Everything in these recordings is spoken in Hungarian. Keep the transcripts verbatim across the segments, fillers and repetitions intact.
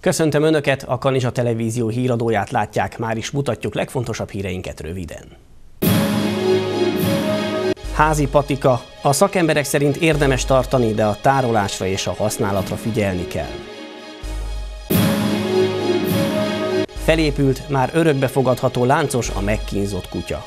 Köszöntöm Önöket, a Kanizsa Televízió híradóját látják, már is mutatjuk legfontosabb híreinket röviden. Házi patika. A szakemberek szerint érdemes tartani, de a tárolásra és a használatra figyelni kell. Felépült, már örökbefogadható láncos a megkínzott kutya.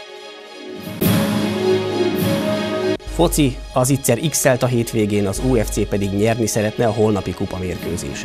Foci, az Itzer x-elt a hétvégén, az u ef cé pedig nyerni szeretne a holnapi kupamérkőzésen.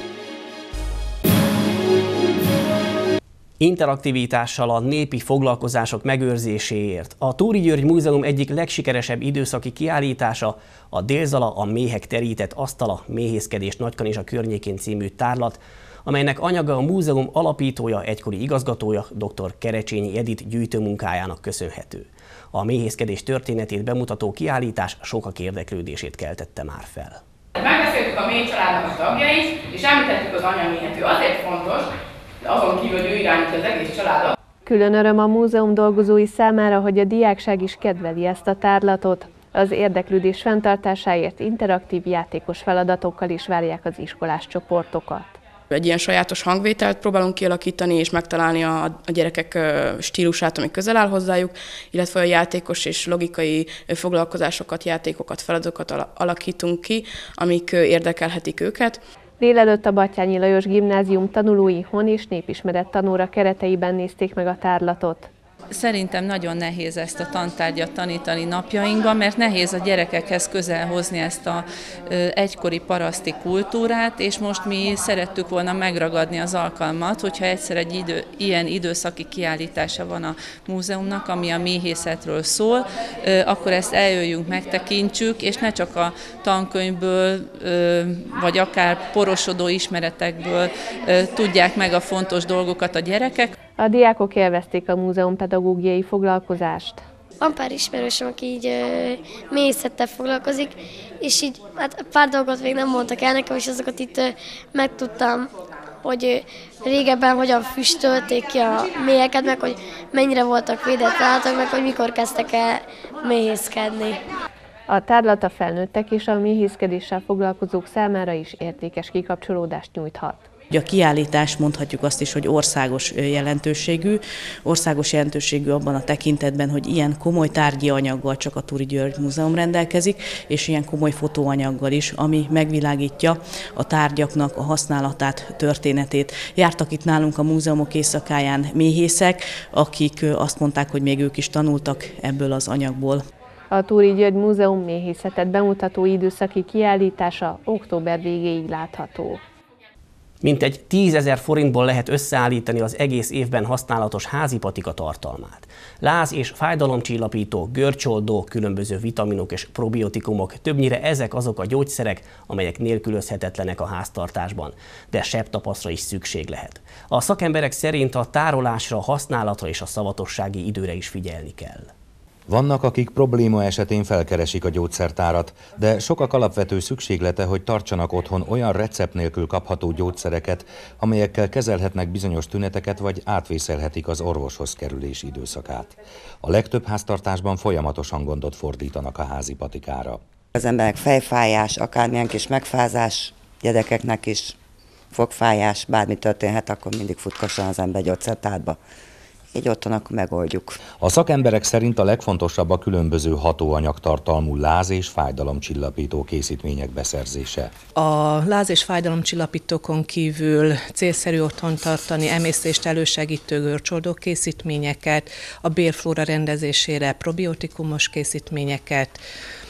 Interaktivitással a népi foglalkozások megőrzéséért a Túri György Múzeum egyik legsikeresebb időszaki kiállítása a Délzala, a méhek terített asztala, méhészkedés Nagykanizsa környékén című tárlat, amelynek anyaga a múzeum alapítója, egykori igazgatója, dr. Kerecsényi Edith gyűjtőmunkájának köszönhető. A méhészkedés történetét bemutató kiállítás sokak érdeklődését keltette már fel. Megbeszéltük a méh családnak a tagjait, és említettük az anyaméhet. Ő azért fontos, azon kívül, hogy ő irányítja az egész családot. Külön öröm a múzeum dolgozói számára, hogy a diákság is kedveli ezt a tárlatot. Az érdeklődés fenntartásáért interaktív játékos feladatokkal is várják az iskolás csoportokat. Egy ilyen sajátos hangvételt próbálunk kialakítani és megtalálni a, a gyerekek stílusát, ami közel áll hozzájuk, illetve a játékos és logikai foglalkozásokat, játékokat, feladatokat alakítunk ki, amik érdekelhetik őket. Délelőtt a Batthyány Lajos Gimnázium tanulói hon- és népismeret tanóra kereteiben nézték meg a tárlatot. Szerintem nagyon nehéz ezt a tantárgyat tanítani napjainkban, mert nehéz a gyerekekhez közel hozni ezt az egykori paraszti kultúrát, és most mi szerettük volna megragadni az alkalmat, hogyha egyszer egy idő, ilyen időszaki kiállítása van a múzeumnak, ami a méhészetről szól, akkor ezt eljöjjünk, megtekintsük, és ne csak a tankönyvből, vagy akár porosodó ismeretekből tudják meg a fontos dolgokat a gyerekek. A diákok élvezték a múzeum pedagógiai foglalkozást. Van pár ismerősöm, aki így méhészettel foglalkozik, és így hát pár dolgot még nem mondtak el nekem, és azokat itt megtudtam, hogy régebben hogyan füstölték ki a méheket, meg hogy mennyire voltak védett állatok, meg hogy mikor kezdtek el méhészkedni. A tárlat a felnőttek és a méhészkedéssel foglalkozók számára is értékes kikapcsolódást nyújthat. A kiállítás, mondhatjuk azt is, hogy országos jelentőségű. Országos jelentőségű abban a tekintetben, hogy ilyen komoly tárgyi anyaggal csak a Túri György Múzeum rendelkezik, és ilyen komoly fotóanyaggal is, ami megvilágítja a tárgyaknak a használatát, történetét. Jártak itt nálunk a múzeumok éjszakáján méhészek, akik azt mondták, hogy még ők is tanultak ebből az anyagból. A Túri György Múzeum méhészetet bemutató időszaki kiállítása október végéig látható. Mintegy tízezer forintból lehet összeállítani az egész évben használatos házi patika tartalmát. Láz- és fájdalomcsillapító, görcsoldó, különböző vitaminok és probiotikumok, többnyire ezek azok a gyógyszerek, amelyek nélkülözhetetlenek a háztartásban, de sebtapaszra is szükség lehet. A szakemberek szerint a tárolásra, a használatra és a szavatossági időre is figyelni kell. Vannak, akik probléma esetén felkeresik a gyógyszertárat, de sokak alapvető szükséglete, hogy tartsanak otthon olyan recept nélkül kapható gyógyszereket, amelyekkel kezelhetnek bizonyos tüneteket, vagy átvészelhetik az orvoshoz kerülés időszakát. A legtöbb háztartásban folyamatosan gondot fordítanak a házi patikára. Az emberek fejfájás, akármilyen kis megfázás, gyerekeknek is fogfájás, bármi történhet, akkor mindig futkasson az ember gyógyszertárba. Így otthon akkor megoldjuk. A szakemberek szerint a legfontosabb a különböző hatóanyagtartalmú láz- és fájdalomcsillapító készítmények beszerzése. A láz- és fájdalomcsillapítókon kívül célszerű otthon tartani emésztést elősegítő görcsoldó készítményeket, a bélflóra rendezésére probiotikumos készítményeket,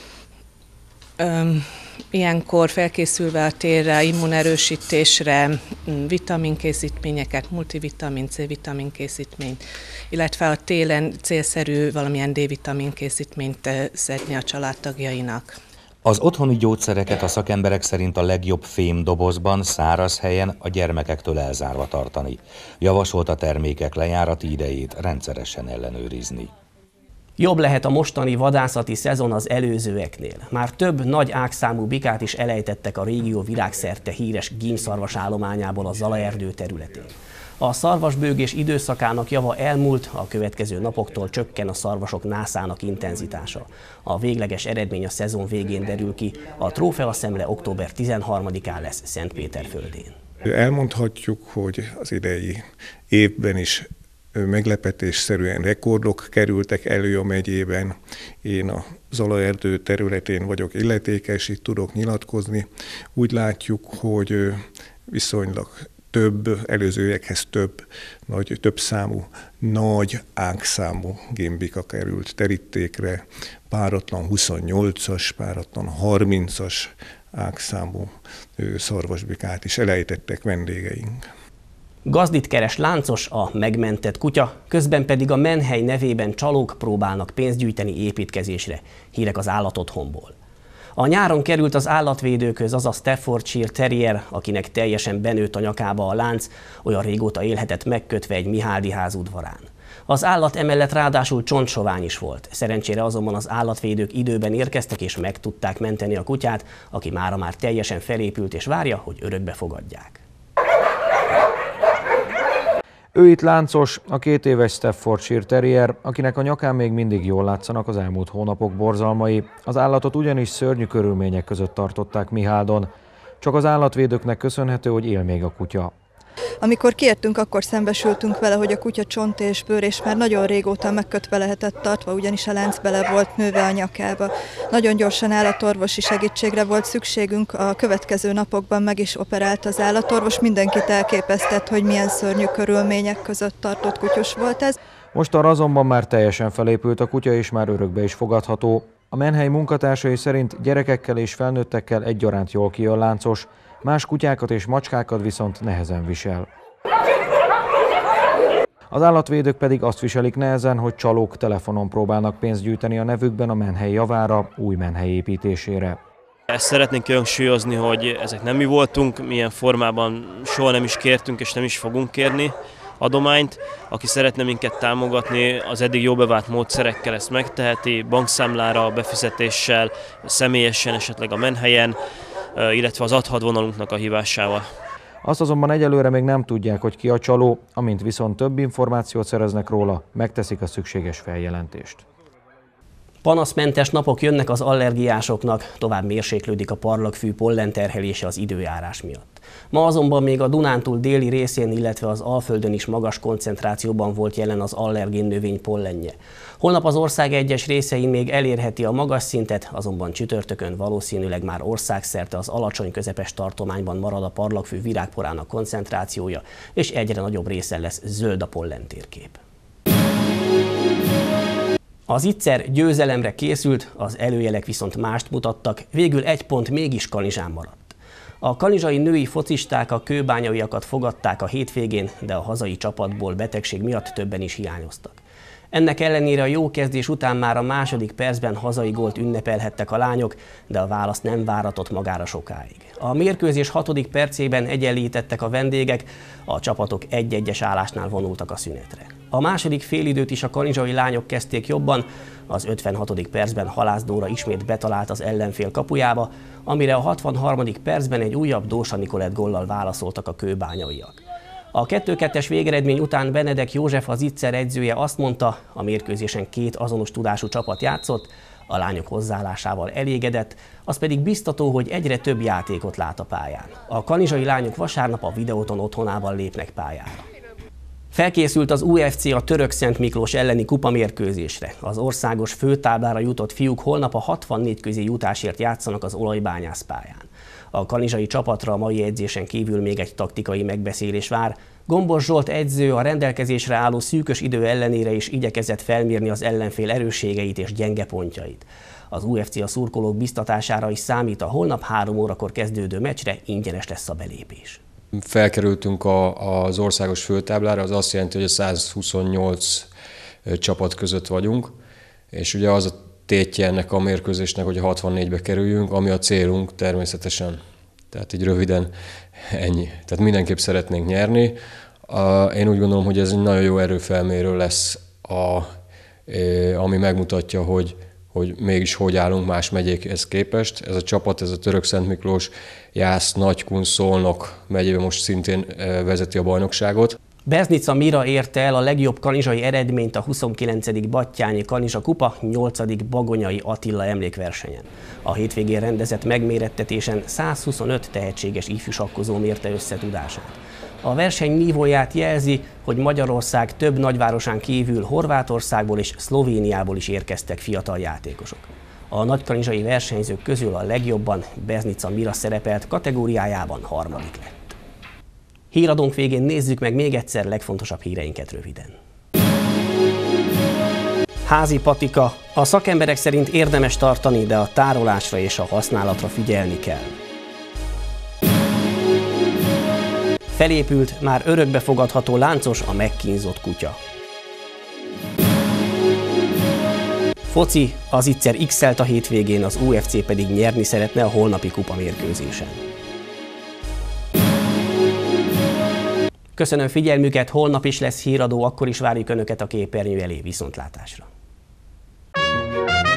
Öm, ilyenkor felkészülve a térre, immunerősítésre, vitaminkészítményeket, multivitamin, C-vitamin készítményt, illetve a télen célszerű valamilyen D-vitamin készítményt szedni a családtagjainak. Az otthoni gyógyszereket a szakemberek szerint a legjobb fém dobozban, száraz helyen, a gyermekektől elzárva tartani. Javasolt a termékek lejárati idejét rendszeresen ellenőrizni. Jobb lehet a mostani vadászati szezon az előzőeknél. Már több nagy ágszámú bikát is elejtettek a régió világszerte híres gímszarvas állományából a Zalaerdő területén. A szarvasbőgés időszakának java elmúlt, a következő napoktól csökken a szarvasok nászának intenzitása. A végleges eredmény a szezon végén derül ki, a trófeaszemle október tizenharmadikán lesz Szentpéterföldén. Elmondhatjuk, hogy az idei évben is meglepetésszerűen rekordok kerültek elő a megyében. Én a Zalaerdő területén vagyok illetékes, itt tudok nyilatkozni. Úgy látjuk, hogy viszonylag több, előzőekhez több, nagy, több számú, nagy ágszámú gimbika került terítékre, páratlan huszonnyolcas, páratlan harmincas ágszámú szarvasbikát is elejtettek vendégeink. Gazdit keres láncos, a megmentett kutya, közben pedig a Menhely nevében csalók próbálnak pénzt gyűjteni építkezésre. Hírek az állatotthonból. A nyáron került az állatvédőkhöz az a Staffordshire Terrier, akinek teljesen benőtt a nyakába a lánc, olyan régóta élhetett megkötve egy Mihály ház udvarán. Az állat emellett ráadásul csontsovány is volt. Szerencsére azonban az állatvédők időben érkeztek és meg tudták menteni a kutyát, aki mára már teljesen felépült és várja, hogy örökbe fogadják. Ő itt láncos, a két éves Staffordshire Terrier, akinek a nyakán még mindig jól látszanak az elmúlt hónapok borzalmai. Az állatot ugyanis szörnyű körülmények között tartották Miháldon. Csak az állatvédőknek köszönhető, hogy él még a kutya. Amikor kiértünk, akkor szembesültünk vele, hogy a kutya csont és bőr, és már nagyon régóta megkötve lehetett tartva, ugyanis a lánc bele volt nőve a nyakába. Nagyon gyorsan állatorvosi segítségre volt szükségünk, a következő napokban meg is operált az állatorvos, mindenkit elképesztett, hogy milyen szörnyű körülmények között tartott kutyus volt ez. Mostanra azonban már teljesen felépült a kutya, és már örökbe is fogadható. A Menhely munkatársai szerint gyerekekkel és felnőttekkel egyaránt jól kijön láncos, más kutyákat és macskákat viszont nehezen visel. Az állatvédők pedig azt viselik nehezen, hogy csalók telefonon próbálnak pénzt gyűjteni a nevükben a Menhely javára, új Menhely építésére. Ezt szeretnénk kihangsúlyozni, hogy ezek nem mi voltunk, milyen formában soha nem is kértünk és nem is fogunk kérni adományt. Aki szeretne minket támogatni, az eddig jó bevált módszerekkel ezt megteheti, bankszámlára, befizetéssel, személyesen esetleg a Menhelyen, illetve az adhat vonalunknak a hívásával. Azt azonban egyelőre még nem tudják, hogy ki a csaló, amint viszont több információt szereznek róla, megteszik a szükséges feljelentést. Panaszmentes napok jönnek az allergiásoknak, tovább mérséklődik a parlagfű pollenterhelése az időjárás miatt. Ma azonban még a Dunántúl déli részén, illetve az Alföldön is magas koncentrációban volt jelen az allergén növény pollenje. Holnap az ország egyes részein még elérheti a magas szintet, azonban csütörtökön valószínűleg már országszerte az alacsony közepes tartományban marad a parlagfű virágporának koncentrációja, és egyre nagyobb részen lesz zöld a pollentérkép. Az Itzer győzelemre készült, az előjelek viszont mást mutattak, végül egy pont mégis Kanizsán maradt. A kanizsai női focisták a kőbányaiakat fogadták a hétvégén, de a hazai csapatból betegség miatt többen is hiányoztak. Ennek ellenére a jó kezdés után már a második percben hazai gólt ünnepelhettek a lányok, de a válasz nem váratott magára sokáig. A mérkőzés hatodik percében egyenlítettek a vendégek, a csapatok egy-egyes állásnál vonultak a szünetre. A második félidőt is a kanizsai lányok kezdték jobban, az ötvenhatodik percben Halász Dóra ismét betalált az ellenfél kapujába, amire a hatvanharmadik percben egy újabb Dósa Nikolett góllal válaszoltak a kőbányaiak. A kettő kettes végeredmény után Benedek József, az Itzer edzője azt mondta, a mérkőzésen két azonos tudású csapat játszott, a lányok hozzáállásával elégedett, az pedig biztató, hogy egyre több játékot lát a pályán. A kanizsai lányok vasárnap a Videóton otthonában lépnek pályára. Felkészült az u ef cé a Török Szent Miklós elleni kupamérkőzésre. Az országos főtáblára jutott fiúk holnap a hatvannégy közé jutásért játszanak az olajbányász pályán. A kanizsai csapatra a mai edzésen kívül még egy taktikai megbeszélés vár. Gombos Zsolt edző a rendelkezésre álló szűkös idő ellenére is igyekezett felmérni az ellenfél erősségeit és gyenge pontjait. Az u ef cé a szurkolók biztatására is számít, a holnap három órakor kezdődő meccsre ingyenes lesz a belépés. Felkerültünk a, az országos főtáblára, az azt jelenti, hogy a százhuszonnyolc csapat között vagyunk, és ugye az a tétje ennek a mérkőzésnek, hogy a hatvannégybe kerüljünk, ami a célunk természetesen. Tehát így röviden ennyi. Tehát mindenképp szeretnénk nyerni. Én úgy gondolom, hogy ez egy nagyon jó erőfelmérő lesz, a, ami megmutatja, hogy, hogy mégis hogy állunk más megyékhez képest. Ez a csapat, ez a Török Szent Miklós, Jász, Nagykun, Szolnok megyében most szintén vezeti a bajnokságot. Berzdnica Mira érte el a legjobb kanizsai eredményt a huszonkilencedik Batthyáni Kanizsa Kupa nyolcadik Bagonyai Attila emlékversenyen. A hétvégén rendezett megmérettetésen százhuszonöt tehetséges ifjú sakkozó mérte össze tudását. A verseny nívóját jelzi, hogy Magyarország több nagyvárosán kívül Horvátországból és Szlovéniából is érkeztek fiatal játékosok. A nagykanizsai versenyzők közül a legjobban Berzdnica Mira szerepelt, kategóriájában harmadik lett. Híradónk végén nézzük meg még egyszer legfontosabb híreinket röviden. Házi patika. A szakemberek szerint érdemes tartani, de a tárolásra és a használatra figyelni kell. Felépült, már örökbefogadható láncos a megkínzott kutya. Foci, az Itzer x-elt a hétvégén, az u ef cé pedig nyerni szeretne a holnapi kupamérkőzésen. Köszönöm figyelmüket, holnap is lesz híradó, akkor is várjuk Önöket a képernyő elé. Viszontlátásra!